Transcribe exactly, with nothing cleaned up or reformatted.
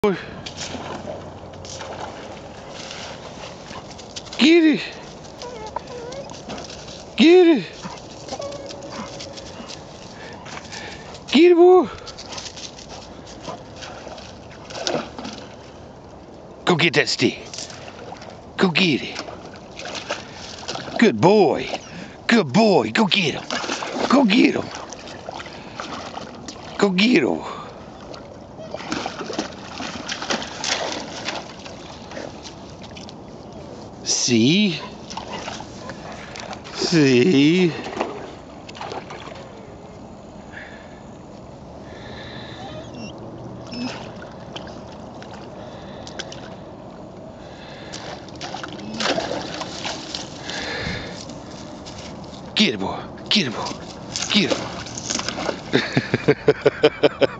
Get it. Get it. Get it, boy. Go get that stick. Go get it. Good boy. Good boy. Go get him. Go get him. Go get him. See? See? Get it, boy. Get it, boy. Get him.